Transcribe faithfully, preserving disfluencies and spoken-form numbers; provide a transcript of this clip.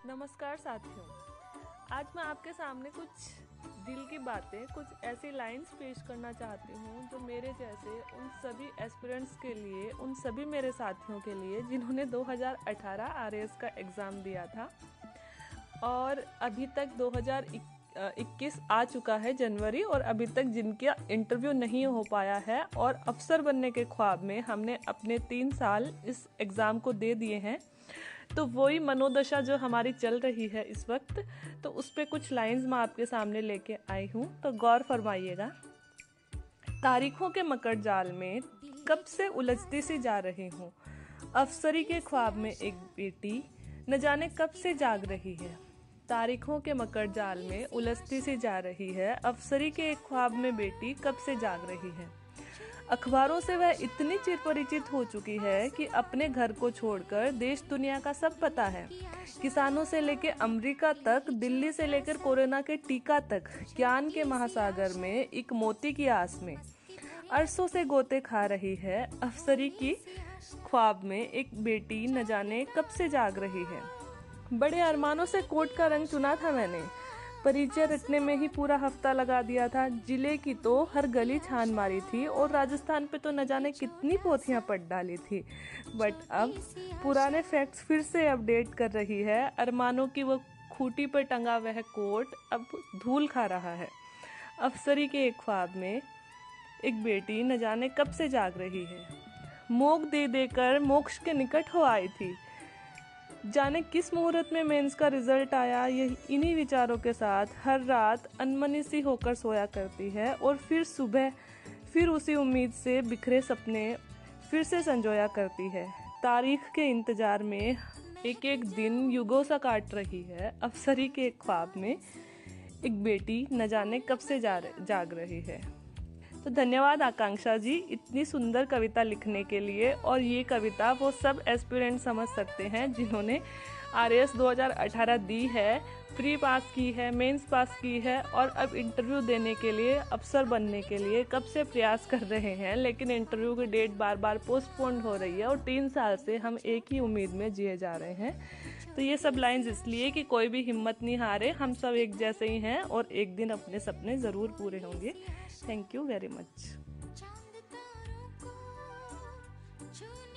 नमस्कार साथियों, आज मैं आपके सामने कुछ दिल की बातें, कुछ ऐसी लाइंस पेश करना चाहती हूँ जो मेरे जैसे उन सभी एस्पिरेंट्स के लिए, उन सभी मेरे साथियों के लिए जिन्होंने दो हज़ार अठारह आर ए एस का एग्ज़ाम दिया था और अभी तक दो हज़ार इक्कीस आ चुका है जनवरी, और अभी तक जिनका इंटरव्यू नहीं हो पाया है और अफसर बनने के ख्वाब में हमने अपने तीन साल इस एग्ज़ाम को दे दिए हैं। तो वही मनोदशा जो हमारी चल रही है इस वक्त, तो उस पे कुछ लाइंस मैं आपके सामने लेके आई हूँ, तो गौर फरमाइएगा। तारीखों के मकर जाल में कब से उलझती सी जा रही हूँ, अफसरी के ख्वाब में एक बेटी न जाने कब से जाग रही है। तारीखों के मकर जाल में उलझती सी जा रही है, अफसरी के एक ख्वाब में बेटी कब से जाग रही है। अखबारों से वह इतनी चिर परिचित हो चुकी है कि अपने घर को छोड़कर देश दुनिया का सब पता है। किसानों से लेकर अमेरिका तक, दिल्ली से लेकर कोरोना के टीका तक, ज्ञान के महासागर में एक मोती की आस में अरसों से गोते खा रही है। अफसरी की ख्वाब में एक बेटी न जाने कब से जाग रही है। बड़े अरमानों से कोट का रंग चुना था मैंने, परिचय रटने में ही पूरा हफ्ता लगा दिया था। जिले की तो हर गली छान मारी थी और राजस्थान पे तो न जाने कितनी पोथियां पट डाली थी। बट अब पुराने फैक्ट्स फिर से अपडेट कर रही है। अरमानों की वो खूंटी पर टंगा वह कोट अब धूल खा रहा है। अफसरी के एक ख्वाब में एक बेटी न जाने कब से जाग रही है। मोक दे देकर मोक्ष के निकट हो आई थी, जाने किस मुहूर्त में मेंस का रिजल्ट आया। यही इन्हीं विचारों के साथ हर रात अनमनी सी होकर सोया करती है और फिर सुबह फिर उसी उम्मीद से बिखरे सपने फिर से संजोया करती है। तारीख के इंतजार में एक एक दिन युगों सा काट रही है। अफसरी के एक ख्वाब में एक बेटी न जाने कब से जा जाग रही है। तो धन्यवाद आकांक्षा जी इतनी सुंदर कविता लिखने के लिए। और ये कविता वो सब एस्पिरेंट समझ सकते हैं जिन्होंने आर ए एस दो हज़ार अठारह दी है, प्री पास की है, मेंस पास की है और अब इंटरव्यू देने के लिए, अफसर बनने के लिए कब से प्रयास कर रहे हैं, लेकिन इंटरव्यू की डेट बार बार पोस्टपोन्ड हो रही है और तीन साल से हम एक ही उम्मीद में जिए जा रहे हैं। तो ये सब लाइंस इसलिए कि कोई भी हिम्मत नहीं हारे, हम सब एक जैसे ही हैं और एक दिन अपने सपने ज़रूर पूरे होंगे। Thank you very much.